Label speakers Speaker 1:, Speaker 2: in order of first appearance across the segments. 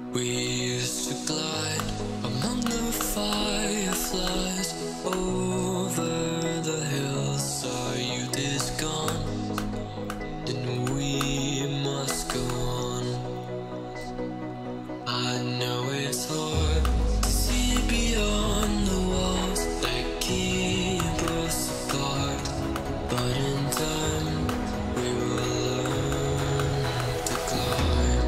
Speaker 1: We used to glide among the fireflies over the hills. Our youth is gone, and we must go on. I know it's hard to see beyond the walls that keep us apart, but in time we will learn to climb.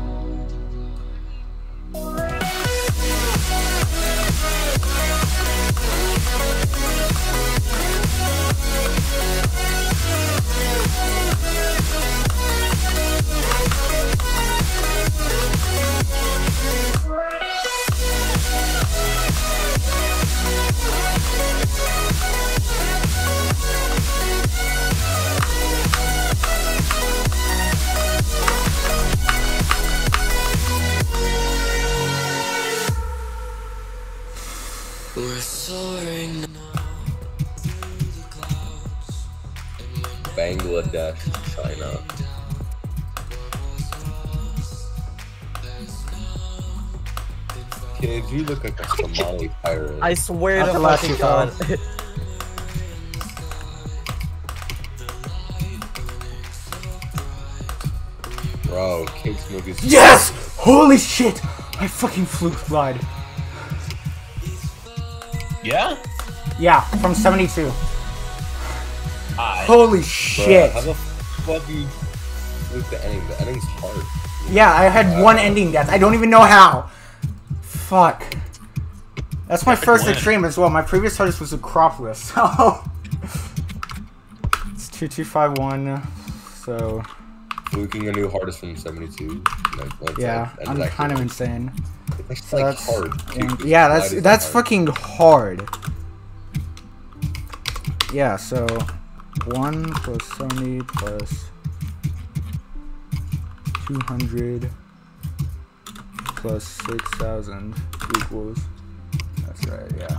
Speaker 1: We're soaring now through the clouds, and when
Speaker 2: Bangladesh, China. Kid, you look like a Somali pirate.
Speaker 3: I swear
Speaker 4: That's
Speaker 3: to
Speaker 4: the last
Speaker 3: fucking
Speaker 4: you
Speaker 3: God.
Speaker 2: Bro, Cake Smoke is
Speaker 4: Yes! Holy shit! I fucking fluke glide.
Speaker 5: Yeah?
Speaker 4: Yeah, from 72.
Speaker 5: I.
Speaker 4: Holy
Speaker 2: Bruh,
Speaker 4: shit!
Speaker 2: how the fuck do you fluke the ending? The ending's hard.
Speaker 4: Yeah, I had one ending death. I don't even know how. Fuck. That's my first
Speaker 5: win.
Speaker 4: extreme as well. My previous hardest was Acropolis, so... It's 2251, so...
Speaker 2: Fluking a new hardest from 72. Like, that's
Speaker 4: Yeah,
Speaker 2: like,
Speaker 4: I'm kind of insane.
Speaker 2: It's
Speaker 4: So
Speaker 2: like
Speaker 4: that's,
Speaker 2: hard. Too.
Speaker 4: yeah,
Speaker 2: Glide is
Speaker 4: that's
Speaker 2: hard.
Speaker 4: fucking hard. Yeah, so 1 plus 70 plus 200 plus 6,000 equals. That's right, yeah.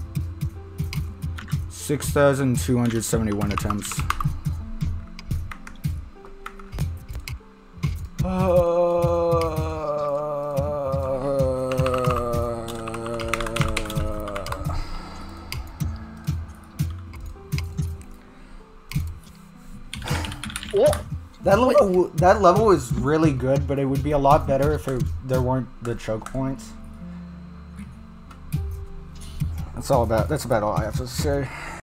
Speaker 4: 6,271 attempts. That level is really good, but it would be a lot better if there weren't the choke points. That's about all I have to say.